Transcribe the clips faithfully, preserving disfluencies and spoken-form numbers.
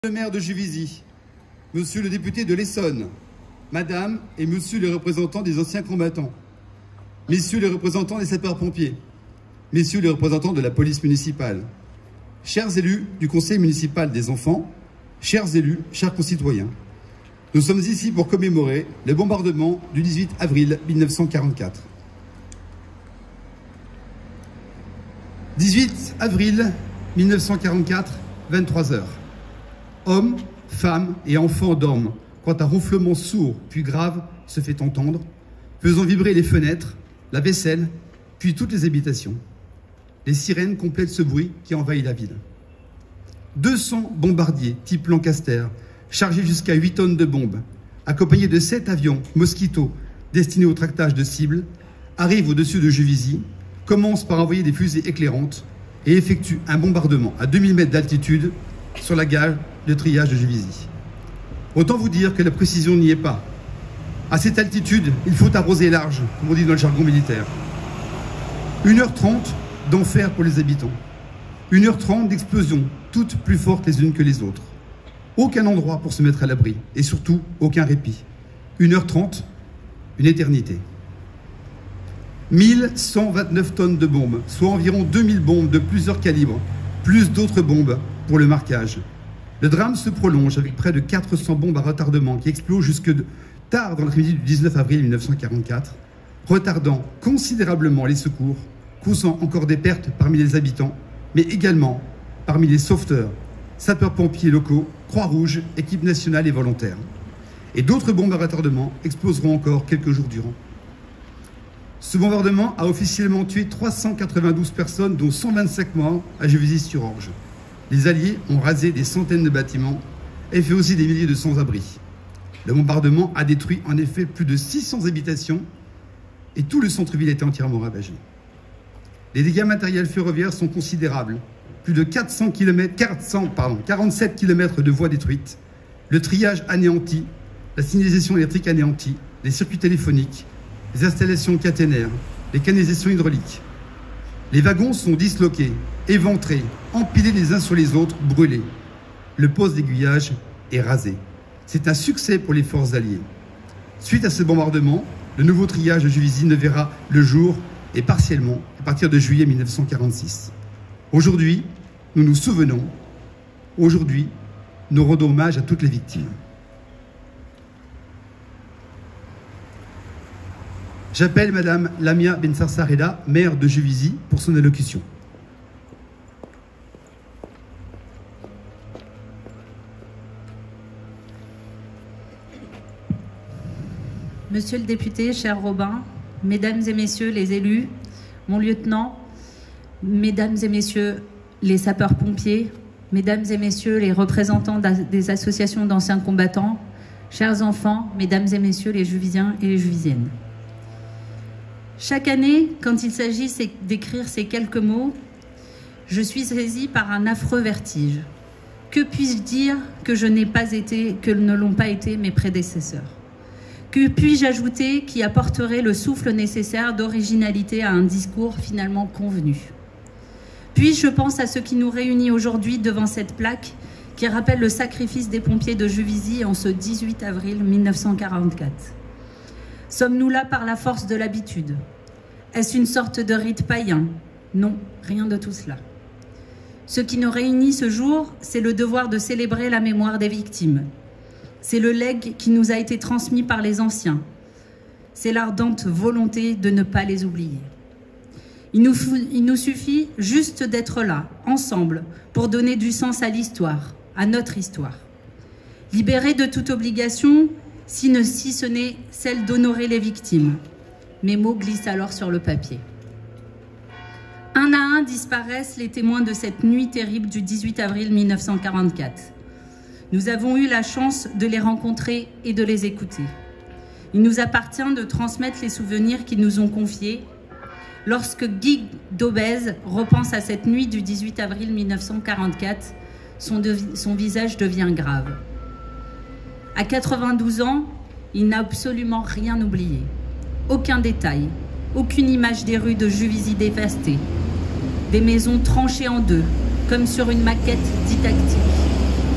Le maire de Juvisy, monsieur le député de l'Essonne, madame et monsieur les représentants des anciens combattants, messieurs les représentants des sapeurs-pompiers, messieurs les représentants de la police municipale, chers élus du conseil municipal des enfants, chers élus, chers concitoyens, nous sommes ici pour commémorer le bombardement du dix-huit avril mille neuf cent quarante-quatre. dix-huit avril mille neuf cent quarante-quatre, vingt-trois heures. Hommes, femmes et enfants dorment quand un ronflement sourd puis grave se fait entendre, faisant vibrer les fenêtres, la vaisselle, puis toutes les habitations. Les sirènes complètent ce bruit qui envahit la ville. deux cents bombardiers type Lancaster, chargés jusqu'à huit tonnes de bombes, accompagnés de sept avions Mosquito destinés au tractage de cibles, arrivent au-dessus de Juvisy, commencent par envoyer des fusées éclairantes et effectuent un bombardement à deux mille mètres d'altitude sur la gare de triage de Juvisy. Autant vous dire que la précision n'y est pas. À cette altitude, il faut arroser large, comme on dit dans le jargon militaire. une heure trente d'enfer pour les habitants. une heure trente d'explosions, toutes plus fortes les unes que les autres. Aucun endroit pour se mettre à l'abri, et surtout aucun répit. une heure trente, une éternité. mille cent vingt-neuf tonnes de bombes, soit environ deux mille bombes de plusieurs calibres, plus d'autres bombes pour le marquage. Le drame se prolonge avec près de quatre cents bombes à retardement qui explosent jusque tard dans l'après-midi du dix-neuf avril mille neuf cent quarante-quatre, retardant considérablement les secours, causant encore des pertes parmi les habitants, mais également parmi les sauveteurs, sapeurs-pompiers locaux, Croix-Rouge, équipe nationale et volontaires. Et d'autres bombes à retardement exploseront encore quelques jours durant. Ce bombardement a officiellement tué trois cent quatre-vingt-douze personnes, dont cent vingt-cinq morts à Juvisy-sur-Orge. Les Alliés ont rasé des centaines de bâtiments et fait aussi des milliers de sans-abri. Le bombardement a détruit en effet plus de six cents habitations et tout le centre-ville a été entièrement ravagé. Les dégâts matériels ferroviaires sont considérables. Plus de quatre cents kilomètres, quatre cents, pardon, quarante-sept kilomètres de voies détruites, le triage anéanti, la signalisation électrique anéantie, les circuits téléphoniques, les installations caténaires, les canalisations hydrauliques. Les wagons sont disloqués, éventrés, empilés les uns sur les autres, brûlés. Le poste d'aiguillage est rasé. C'est un succès pour les forces alliées. Suite à ce bombardement, le nouveau triage de Juvisy ne verra le jour et partiellement à partir de juillet mille neuf cent quarante-six. Aujourd'hui, nous nous souvenons. Aujourd'hui, nous rendons hommage à toutes les victimes. J'appelle Madame Lamia Bensarsareda, maire de Juvisy, pour son allocution. Monsieur le député, cher Robin, mesdames et messieurs les élus, mon lieutenant, mesdames et messieurs les sapeurs-pompiers, mesdames et messieurs les représentants des associations d'anciens combattants, chers enfants, mesdames et messieurs les Juvisiens et les Juvisiennes. Chaque année, quand il s'agit d'écrire ces quelques mots, je suis saisie par un affreux vertige. Que puis-je dire que je n'ai pas été, que ne l'ont pas été mes prédécesseurs? Que puis-je ajouter qui apporterait le souffle nécessaire d'originalité à un discours finalement convenu? Puis je pense à ce qui nous réunit aujourd'hui devant cette plaque qui rappelle le sacrifice des pompiers de Juvisy en ce dix-huit avril mille neuf cent quarante-quatre. Sommes-nous là par la force de l'habitude? Est-ce une sorte de rite païen? Non, rien de tout cela. Ce qui nous réunit ce jour, c'est le devoir de célébrer la mémoire des victimes. C'est le legs qui nous a été transmis par les anciens. C'est l'ardente volonté de ne pas les oublier. Il nous, il nous suffit juste d'être là, ensemble, pour donner du sens à l'histoire, à notre histoire. Libérés de toute obligation, si, ne, si ce n'est celle d'honorer les victimes. Mes mots glissent alors sur le papier. Un à un disparaissent les témoins de cette nuit terrible du dix-huit avril mille neuf cent quarante-quatre. Nous avons eu la chance de les rencontrer et de les écouter. Il nous appartient de transmettre les souvenirs qu'ils nous ont confiés. Lorsque Guy Daubez repense à cette nuit du dix-huit avril mille neuf cent quarante-quatre, son, de, son visage devient grave. À quatre-vingt-douze ans, il n'a absolument rien oublié. Aucun détail, aucune image des rues de Juvisy dévastées, des maisons tranchées en deux, comme sur une maquette didactique.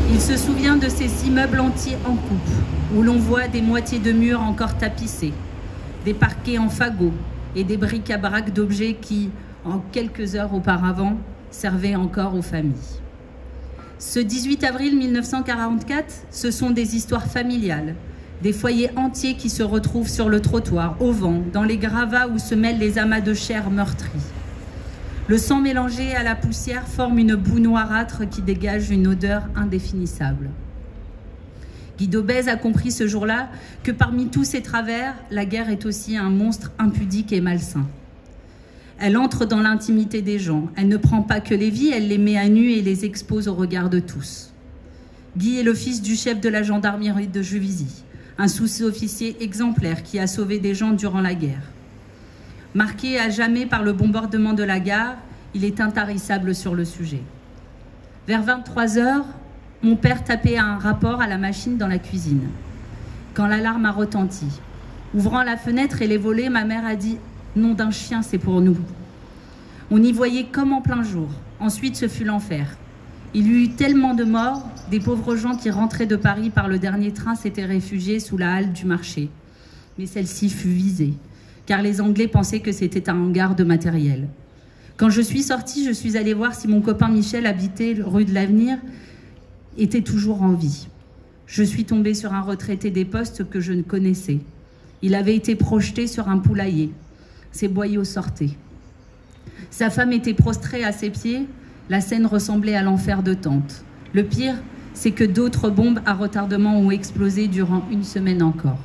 Il se souvient de ces immeubles entiers en coupe, où l'on voit des moitiés de murs encore tapissés, des parquets en fagots et des bric-à-brac d'objets qui, en quelques heures auparavant, servaient encore aux familles. Ce dix-huit avril mille neuf cent quarante-quatre, ce sont des histoires familiales, des foyers entiers qui se retrouvent sur le trottoir, au vent, dans les gravats où se mêlent les amas de chair meurtrie. Le sang mélangé à la poussière forme une boue noirâtre qui dégage une odeur indéfinissable. Guy Daubèze a compris ce jour-là que parmi tous ces travers, la guerre est aussi un monstre impudique et malsain. Elle entre dans l'intimité des gens. Elle ne prend pas que les vies, elle les met à nu et les expose au regard de tous. Guy est le fils du chef de la gendarmerie de Juvisy, un sous-officier exemplaire qui a sauvé des gens durant la guerre. Marqué à jamais par le bombardement de la gare, il est intarissable sur le sujet. Vers vingt-trois heures, mon père tapait un rapport à la machine dans la cuisine, quand l'alarme a retenti. Ouvrant la fenêtre et les volets, ma mère a dit « Nom d'un chien, c'est pour nous ». On y voyait comme en plein jour. Ensuite, ce fut l'enfer. Il y eut tellement de morts, des pauvres gens qui rentraient de Paris par le dernier train s'étaient réfugiés sous la halle du marché. Mais celle-ci fut visée, car les Anglais pensaient que c'était un hangar de matériel. Quand je suis sortie, je suis allée voir si mon copain Michel, habitait rue de l'Avenir, était toujours en vie. Je suis tombée sur un retraité des postes que je ne connaissais. Il avait été projeté sur un poulailler. Ses boyaux sortaient. Sa femme était prostrée à ses pieds. La scène ressemblait à l'enfer de Tante. Le pire, c'est que d'autres bombes à retardement ont explosé durant une semaine encore.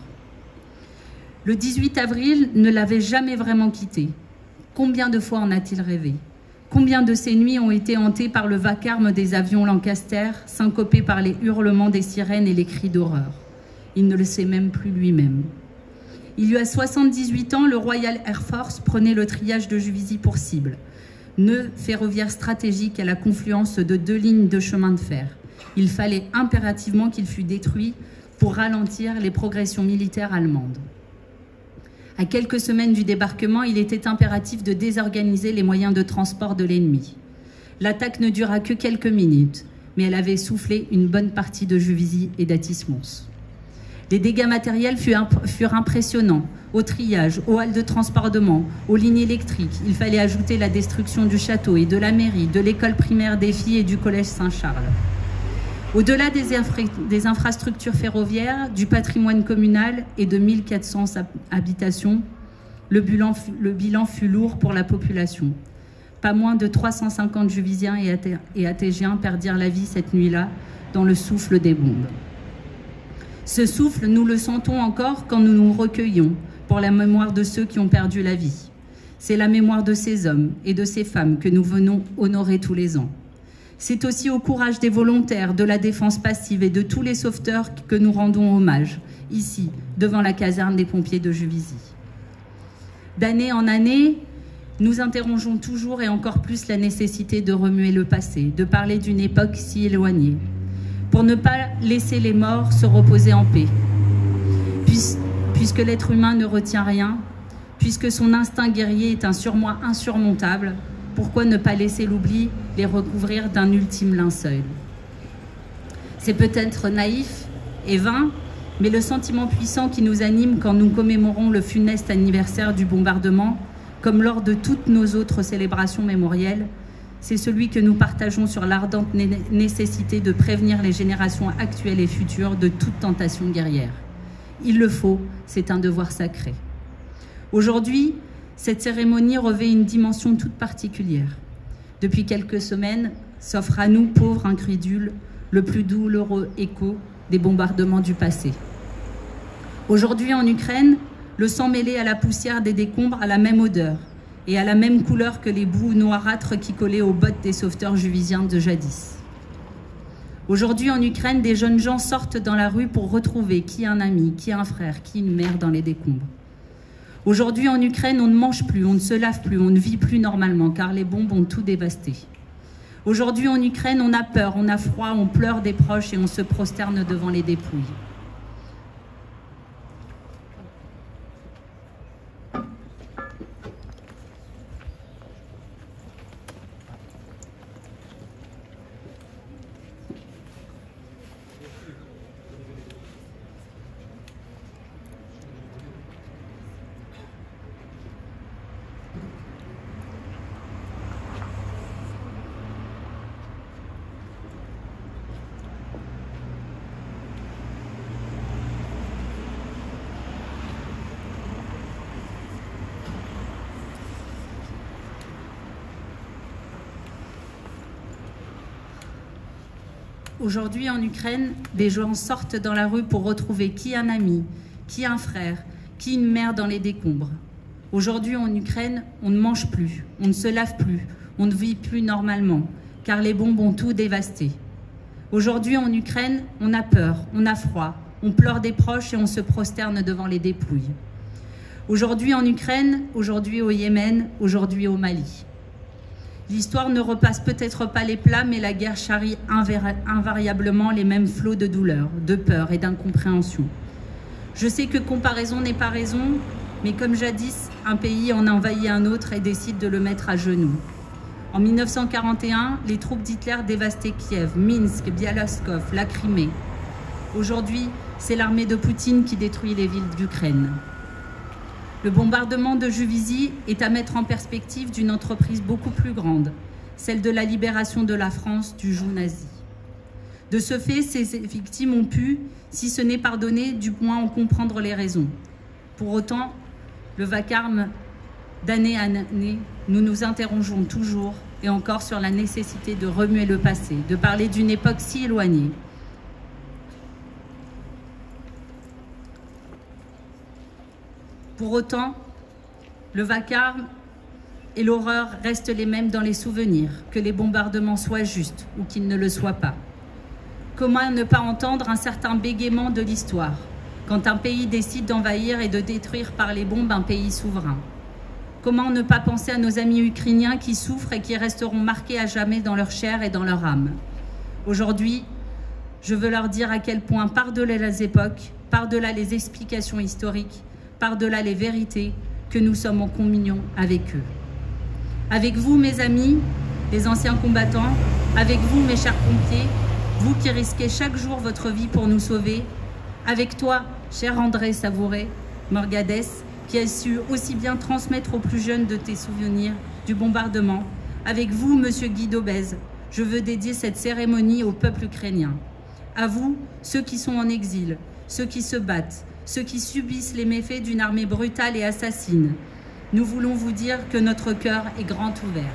Le dix-huit avril ne l'avait jamais vraiment quitté. Combien de fois en a-t-il rêvé? Combien de ces nuits ont été hantées par le vacarme des avions Lancaster, syncopées par les hurlements des sirènes et les cris d'horreur? Il ne le sait même plus lui-même. Il y a soixante-dix-huit ans, le Royal Air Force prenait le triage de Juvisy pour cible, nœud ferroviaire stratégique à la confluence de deux lignes de chemin de fer. Il fallait impérativement qu'il fût détruit pour ralentir les progressions militaires allemandes. À quelques semaines du débarquement, il était impératif de désorganiser les moyens de transport de l'ennemi. L'attaque ne dura que quelques minutes, mais elle avait soufflé une bonne partie de Juvisy et d'Athis-Mons. Les dégâts matériels furent impressionnants. Au triage, aux halles de transportement, aux lignes électriques, il fallait ajouter la destruction du château et de la mairie, de l'école primaire des filles et du collège Saint-Charles. Au-delà des, infra des infrastructures ferroviaires, du patrimoine communal et de mille quatre cents habitations, le bilan, le bilan fut lourd pour la population. Pas moins de trois cent cinquante Juvisiens et, Athé et Athégiens perdirent la vie cette nuit-là dans le souffle des bombes. Ce souffle, nous le sentons encore quand nous nous recueillons pour la mémoire de ceux qui ont perdu la vie. C'est la mémoire de ces hommes et de ces femmes que nous venons honorer tous les ans. C'est aussi au courage des volontaires, de la défense passive et de tous les sauveteurs que nous rendons hommage, ici, devant la caserne des pompiers de Juvisy. D'année en année, nous interrogeons toujours et encore plus la nécessité de remuer le passé, de parler d'une époque si éloignée, pour ne pas laisser les morts se reposer en paix. Puis, puisque l'être humain ne retient rien, puisque son instinct guerrier est un surmoi insurmontable, pourquoi ne pas laisser l'oubli les recouvrir d'un ultime linceul? C'est peut-être naïf et vain, mais le sentiment puissant qui nous anime quand nous commémorons le funeste anniversaire du bombardement, comme lors de toutes nos autres célébrations mémorielles, c'est celui que nous partageons sur l'ardente né nécessité de prévenir les générations actuelles et futures de toute tentation guerrière. Il le faut, c'est un devoir sacré. Aujourd'hui, cette cérémonie revêt une dimension toute particulière. Depuis quelques semaines, s'offre à nous, pauvres incrédules, le plus douloureux écho des bombardements du passé. Aujourd'hui, en Ukraine, le sang mêlé à la poussière des décombres a la même odeur et a la même couleur que les boues noirâtres qui collaient aux bottes des sauveteurs juvisiens de jadis. Aujourd'hui, en Ukraine, des jeunes gens sortent dans la rue pour retrouver qui un ami, qui un frère, qui une mère dans les décombres. Aujourd'hui, en Ukraine, on ne mange plus, on ne se lave plus, on ne vit plus normalement, car les bombes ont tout dévasté. Aujourd'hui, en Ukraine, on a peur, on a froid, on pleure des proches et on se prosterne devant les dépouilles. Aujourd'hui, en Ukraine, des gens sortent dans la rue pour retrouver qui un ami, qui un frère, qui une mère dans les décombres. Aujourd'hui, en Ukraine, on ne mange plus, on ne se lave plus, on ne vit plus normalement, car les bombes ont tout dévasté. Aujourd'hui, en Ukraine, on a peur, on a froid, on pleure des proches et on se prosterne devant les dépouilles. Aujourd'hui en Ukraine, aujourd'hui au Yémen, aujourd'hui au Mali. L'histoire ne repasse peut-être pas les plats, mais la guerre charrie invariablement les mêmes flots de douleur, de peur et d'incompréhension. Je sais que comparaison n'est pas raison, mais comme jadis, un pays en envahit un autre et décide de le mettre à genoux. En mille neuf cent quarante et un, les troupes d'Hitler dévastaient Kiev, Minsk, Bialystok, la Crimée. Aujourd'hui, c'est l'armée de Poutine qui détruit les villes d'Ukraine. Le bombardement de Juvisy est à mettre en perspective d'une entreprise beaucoup plus grande, celle de la libération de la France du joug nazi. De ce fait, ces victimes ont pu, si ce n'est pardonner, du moins en comprendre les raisons. Pour autant, le vacarme d'année en année, nous nous interrogeons toujours et encore sur la nécessité de remuer le passé, de parler d'une époque si éloignée. Pour autant, le vacarme et l'horreur restent les mêmes dans les souvenirs, que les bombardements soient justes ou qu'ils ne le soient pas. Comment ne pas entendre un certain bégaiement de l'histoire quand un pays décide d'envahir et de détruire par les bombes un pays souverain? Comment ne pas penser à nos amis ukrainiens qui souffrent et qui resteront marqués à jamais dans leur chair et dans leur âme? Aujourd'hui, je veux leur dire à quel point, par-delà les époques, par-delà les explications historiques, par-delà les vérités, que nous sommes en communion avec eux. Avec vous, mes amis, les anciens combattants, avec vous, mes chers pompiers, vous qui risquez chaque jour votre vie pour nous sauver, avec toi, cher André Savouré, Morgades, qui a su aussi bien transmettre aux plus jeunes de tes souvenirs du bombardement, avec vous, monsieur Guy Daubez, je veux dédier cette cérémonie au peuple ukrainien. À vous, ceux qui sont en exil, ceux qui se battent, ceux qui subissent les méfaits d'une armée brutale et assassine. Nous voulons vous dire que notre cœur est grand ouvert.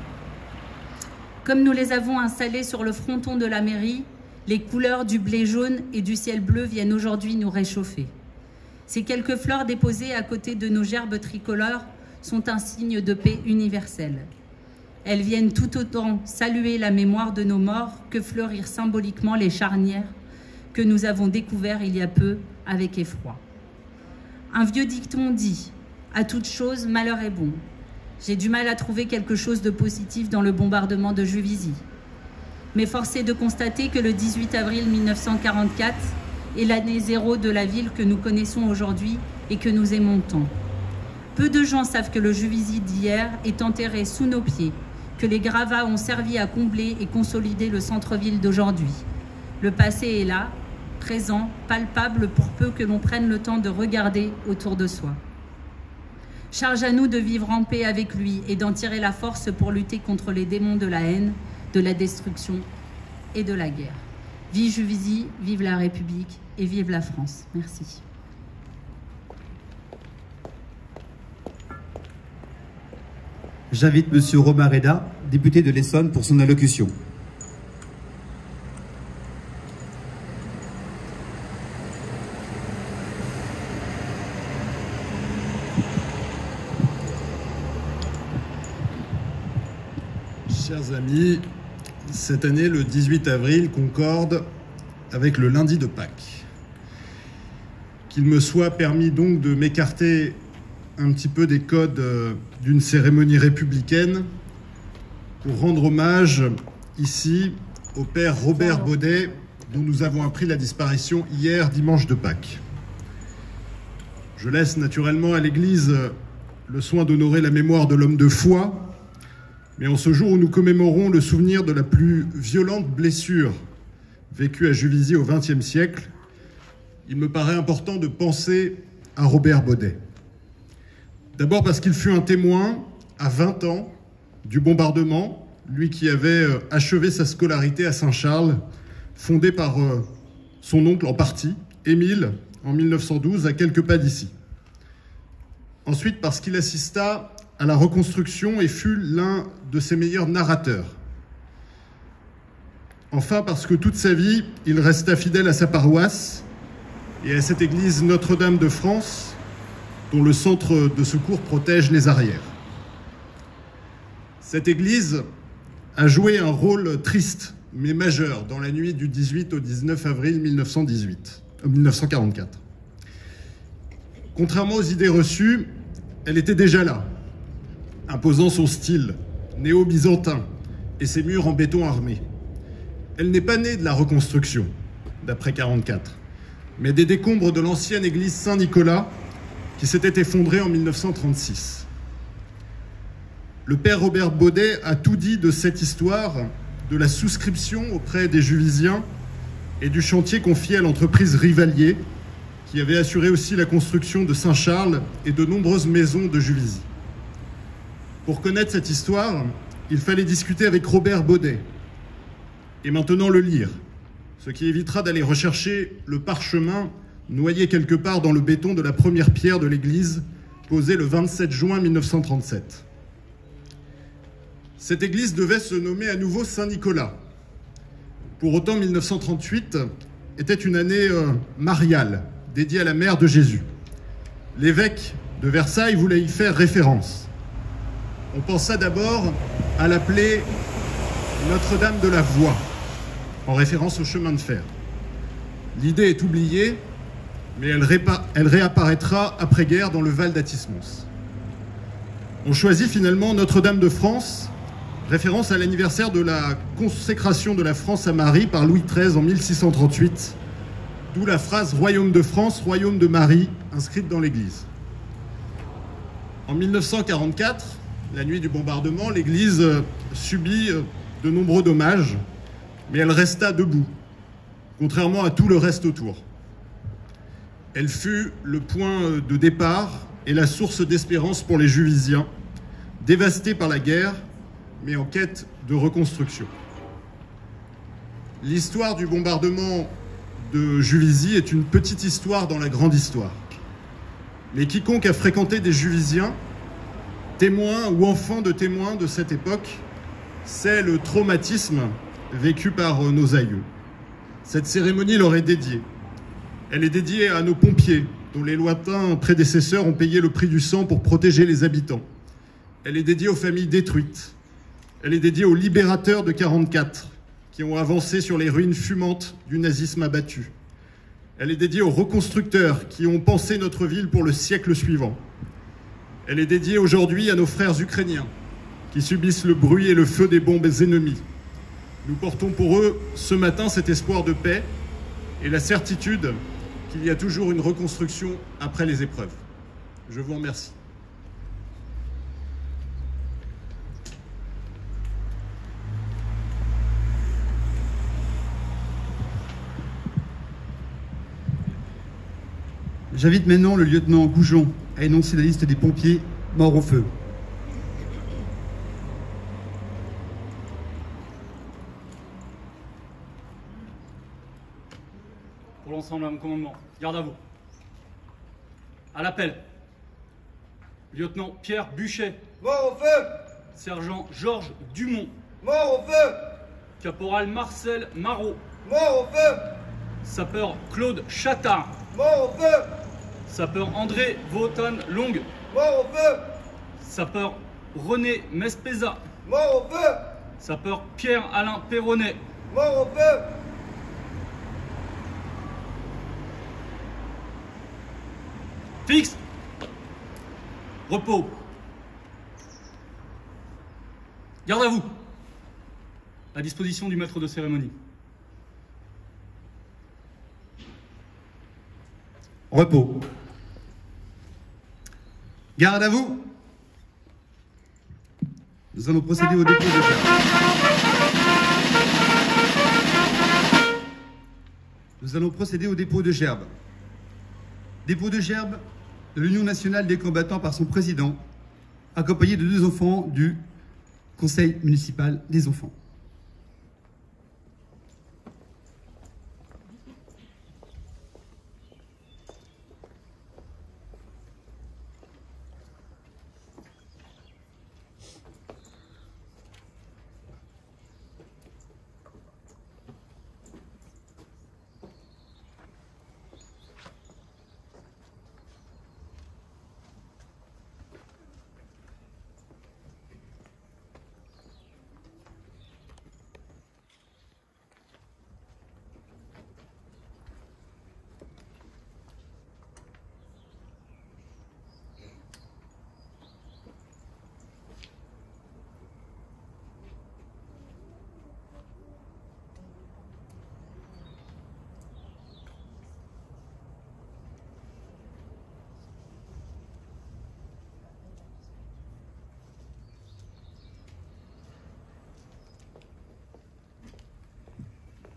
Comme nous les avons installés sur le fronton de la mairie, les couleurs du blé jaune et du ciel bleu viennent aujourd'hui nous réchauffer. Ces quelques fleurs déposées à côté de nos gerbes tricolores sont un signe de paix universelle. Elles viennent tout autant saluer la mémoire de nos morts que fleurir symboliquement les charnières que nous avons découvertes il y a peu avec effroi. Un vieux dicton dit « À toute chose, malheur est bon ». J'ai du mal à trouver quelque chose de positif dans le bombardement de Juvisy. Mais force est de constater que le dix-huit avril mille neuf cent quarante-quatre est l'année zéro de la ville que nous connaissons aujourd'hui et que nous aimons tant. Peu de gens savent que le Juvisy d'hier est enterré sous nos pieds, que les gravats ont servi à combler et consolider le centre-ville d'aujourd'hui. Le passé est là, présent, palpable pour peu que l'on prenne le temps de regarder autour de soi. Charge à nous de vivre en paix avec lui et d'en tirer la force pour lutter contre les démons de la haine, de la destruction et de la guerre. Vive Juvisy, vive la République et vive la France. Merci. J'invite Monsieur Romain Reda, député de l'Essonne, pour son allocution. Chers amis, cette année, le dix-huit avril concorde avec le lundi de Pâques. Qu'il me soit permis donc de m'écarter un petit peu des codes d'une cérémonie républicaine pour rendre hommage ici au père Robert Baudet, dont nous avons appris la disparition hier, dimanche de Pâques. Je laisse naturellement à l'Église le soin d'honorer la mémoire de l'homme de foi, mais en ce jour où nous commémorons le souvenir de la plus violente blessure vécue à Juvisy au vingtième siècle, il me paraît important de penser à Robert Baudet. D'abord parce qu'il fut un témoin, à vingt ans, du bombardement, lui qui avait achevé sa scolarité à Saint-Charles, fondé par son oncle en partie, Émile, en mille neuf cent douze, à quelques pas d'ici. Ensuite parce qu'il assista à la reconstruction et fut l'un de ses meilleurs narrateurs. Enfin, parce que toute sa vie, il resta fidèle à sa paroisse et à cette église Notre-Dame de France, dont le centre de secours protège les arrières. Cette église a joué un rôle triste, mais majeur, dans la nuit du dix-huit au dix-neuf avril mille neuf cent dix-huit, euh, mille neuf cent quarante-quatre. Contrairement aux idées reçues, elle était déjà là, imposant son style néo-byzantin et ses murs en béton armé. Elle n'est pas née de la reconstruction, d'après quarante-quatre, mais des décombres de l'ancienne église Saint-Nicolas qui s'était effondrée en mille neuf cent trente-six. Le père Robert Baudet a tout dit de cette histoire, de la souscription auprès des Juvisiens et du chantier confié à l'entreprise Rivalier, qui avait assuré aussi la construction de Saint-Charles et de nombreuses maisons de Juvisy. Pour connaître cette histoire, il fallait discuter avec Robert Baudet et maintenant le lire, ce qui évitera d'aller rechercher le parchemin noyé quelque part dans le béton de la première pierre de l'église posée le vingt-sept juin mille neuf cent trente-sept. Cette église devait se nommer à nouveau Saint-Nicolas. Pour autant, mille neuf cent trente-huit était une année euh, mariale, dédiée à la mère de Jésus. L'évêque de Versailles voulait y faire référence. On pensa d'abord à l'appeler Notre-Dame de la Voie, en référence au chemin de fer. L'idée est oubliée, mais elle, répa- elle réapparaîtra après-guerre dans le Val d'Athis-Mons. On choisit finalement Notre-Dame de France, référence à l'anniversaire de la consécration de la France à Marie par Louis treize en mille six cent trente-huit, d'où la phrase « Royaume de France, Royaume de Marie » inscrite dans l'église. En mille neuf cent quarante-quatre, la nuit du bombardement, l'église subit de nombreux dommages, mais elle resta debout, contrairement à tout le reste autour. Elle fut le point de départ et la source d'espérance pour les Juvisiens, dévastés par la guerre, mais en quête de reconstruction. L'histoire du bombardement de Juvisy est une petite histoire dans la grande histoire. Mais quiconque a fréquenté des Juvisiens, témoins ou enfants de témoins de cette époque, sait le traumatisme vécu par nos aïeux. Cette cérémonie leur est dédiée. Elle est dédiée à nos pompiers, dont les lointains prédécesseurs ont payé le prix du sang pour protéger les habitants. Elle est dédiée aux familles détruites. Elle est dédiée aux libérateurs de quarante-quatre, qui ont avancé sur les ruines fumantes du nazisme abattu. Elle est dédiée aux reconstructeurs qui ont pensé notre ville pour le siècle suivant. Elle est dédiée aujourd'hui à nos frères ukrainiens, qui subissent le bruit et le feu des bombes ennemies. Nous portons pour eux ce matin cet espoir de paix et la certitude qu'il y a toujours une reconstruction après les épreuves. Je vous remercie. J'invite maintenant le lieutenant Goujon à énoncer la liste des pompiers morts au feu. Pour l'ensemble à mon commandement, garde à vous. À l'appel, lieutenant Pierre Buchet. Mort au feu! Sergent Georges Dumont. Mort au feu! Caporal Marcel Marot. Mort au feu! Sapeur Claude Chattard. Mort au feu! Sapeur André Votan Long. Mort au feu! Sapeur René Mespeza. Mort au feu! Sapeur Pierre-Alain Perronnet. Mort au feu! Fixe. Repos. Garde à vous. À disposition du maître de cérémonie. Repos. Garde à vous. Nous allons procéder au dépôt de gerbe. Nous allons procéder au dépôt de gerbe. Dépôt de gerbe de l'Union nationale des combattants par son président, accompagné de deux enfants du Conseil municipal des enfants.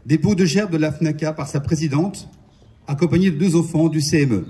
Dépôt de gerbe de la FNACA par sa présidente, accompagnée de deux enfants du C M E.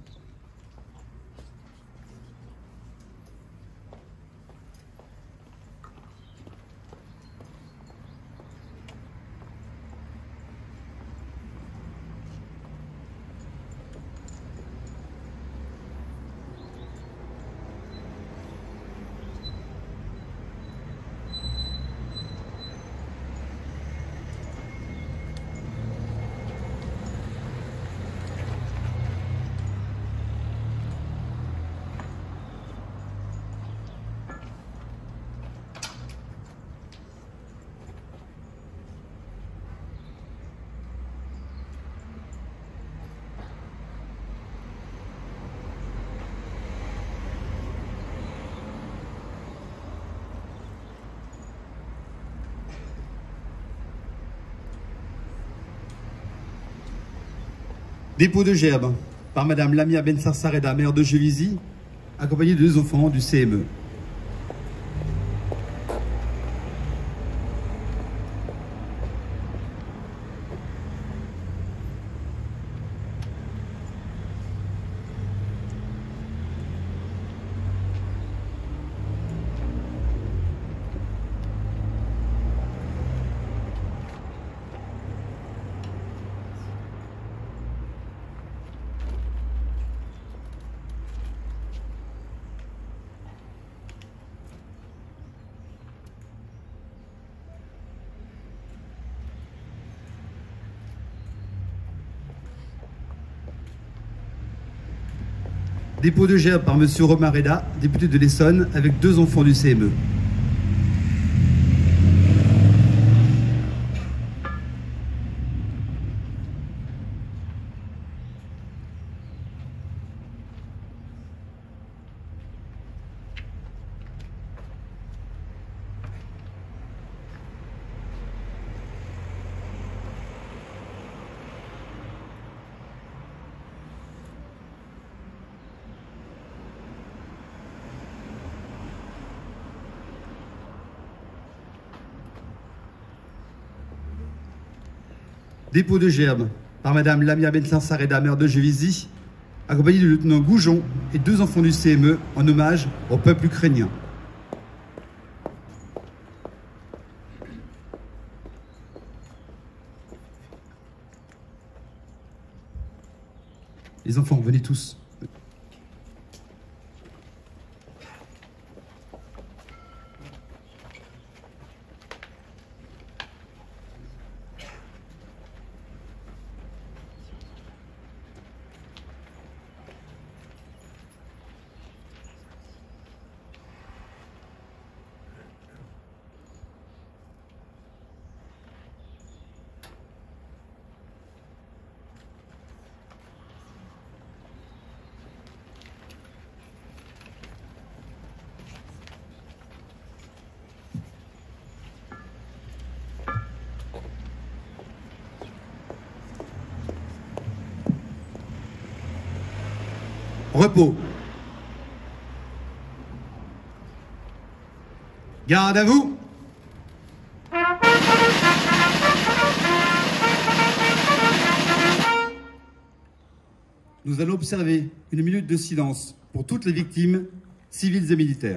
Dépôt de gerbe par Madame Lamia Bensarsareda, maire de Juvisy, accompagnée de deux enfants du C M E. Dépôt de gerbe par Monsieur Romareda, député de l'Essonne, avec deux enfants du C M E. Dépôt de gerbe par Madame Lamia Bensarsareda, maire de Juvisy, accompagnée du lieutenant Goujon et deux enfants du C M E en hommage au peuple ukrainien. Les enfants, venez tous. Repos. Garde à vous. Nous allons observer une minute de silence pour toutes les victimes, civiles et militaires.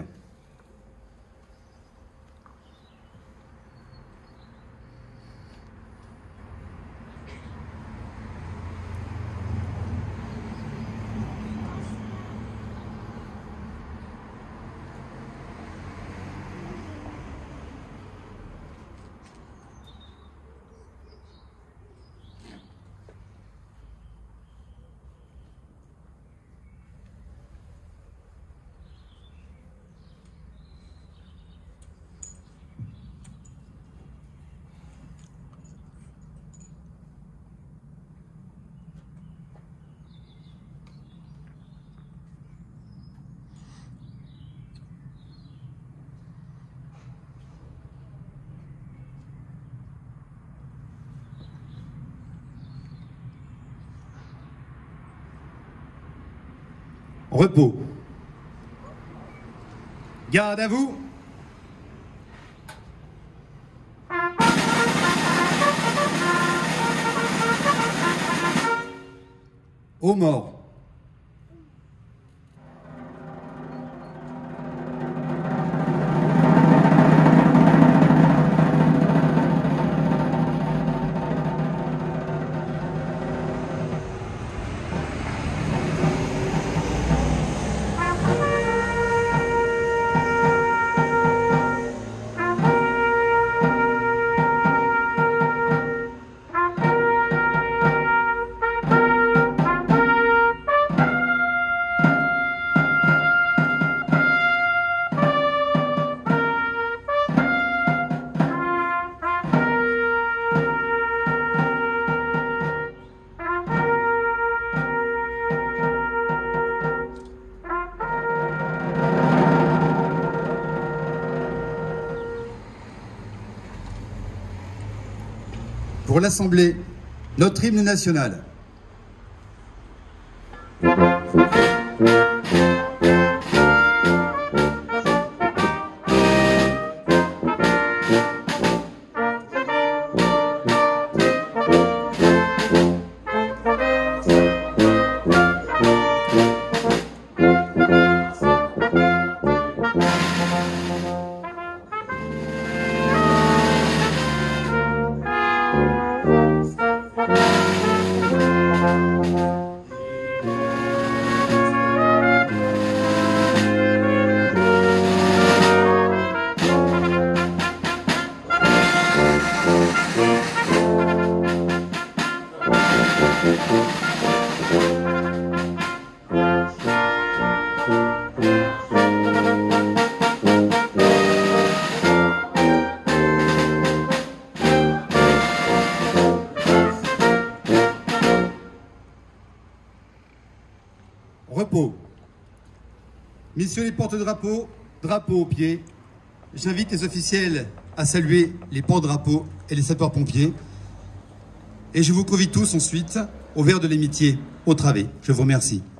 Repos. Garde à vous. Aux morts. Pour l'Assemblée, notre hymne national. Repos. Messieurs les porte-drapeaux, drapeaux aux pieds, j'invite les officiels à saluer les porte-drapeaux et les sapeurs-pompiers. Et je vous convie tous ensuite au verre de l'amitié au Travée. Je vous remercie.